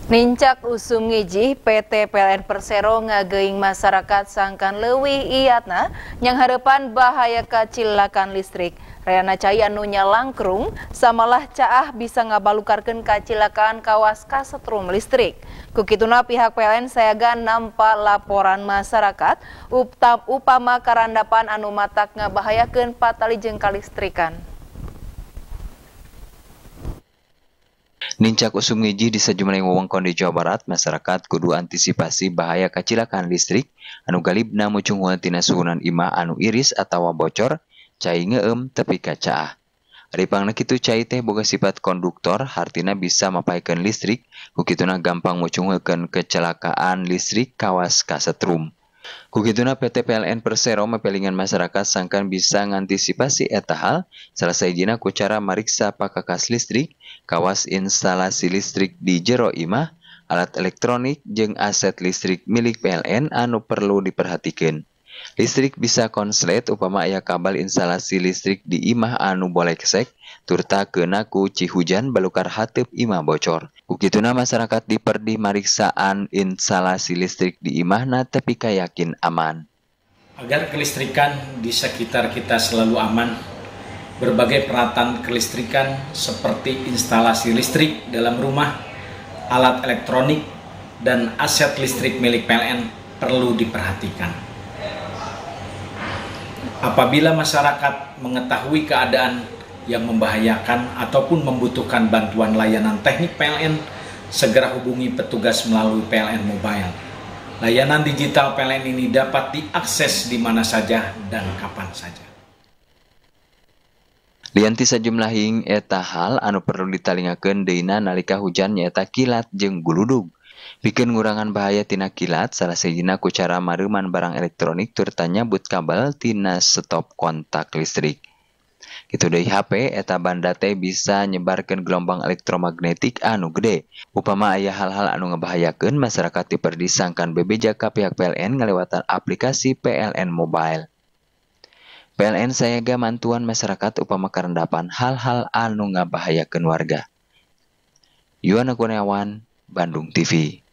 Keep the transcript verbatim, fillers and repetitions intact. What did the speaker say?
Nincak usum ngijih P T P L N Persero ngageing masyarakat sangkan leuwih iyatna yang harapan bahaya kacilakan listrik. Reana cai anu nyalangkrung samalah caah bisa ngabalukarkeun kacilakan kawas kasetrum listrik. Kukituna pihak P L N sayaga nampa laporan masyarakat uptap upama karandapan anu matak ngabahayakeun patalijeng kalistrikan. Nincak usum ngiji di sejumlah wewengkon di Jawa Barat, masyarakat kudu antisipasi bahaya kacilakan listrik anu galibna mucunguan tina suhunan imah anu iris atawa bocor, cai ngeueum tepi ka caah. Aripangna kitu cai teh boga sifat konduktor, hartina bisa mapaikeun listrik, kukituna gampang mucungeulkeun kecelakaan listrik kawas kasetrum. Kukituna P T P L N Persero mapelingan masyarakat sangkan bisa ngantisipasi eta hal, salah sahijina ku cara mariksa pakakas listrik, kawas instalasi listrik di jero imah, alat elektronik jeung aset listrik milik P L N anu perlu diperhatikeun. Listrik bisa konslet upama aya kabel instalasi listrik di imah anu bolek-sek, turta keuna ku cihujan balukar hateup imah bocor. Kukituna masyarakat diperdi mariksaan instalasi listrik di imahna tepi kayakin aman. Agar kelistrikan di sekitar kita selalu aman, berbagai peralatan kelistrikan seperti instalasi listrik dalam rumah, alat elektronik, dan aset listrik milik P L N perlu diperhatikan. Apabila masyarakat mengetahui keadaan yang membahayakan ataupun membutuhkan bantuan layanan teknik P L N, segera hubungi petugas melalui P L N Mobile. Layanan digital P L N ini dapat diakses di mana saja dan kapan saja. Lianti sajumlah hing eta hal anu perlu ditalingakeun deuna nalika hujan nyaeta kilat jeung guludug. Pikeun ngurangan bahaya tina kilat, salah sahijina ku cara mareuman barang elektronik turta nyabut kabel tina stop kontak listrik. Kitu deui H P eta banda teh bisa nyebarkeun gelombang elektromagnetik anu gede. Upama aya hal-hal anu ngabahayakeun, masyarakat diperdi sangkan bebeja ka pihak P L N ngalewatan aplikasi P L N Mobile. P L N sayaga mantuan masyarakat upama karendapan hal-hal anu ngabahayakeun warga. Yuana Kurniawan, Bandung T V.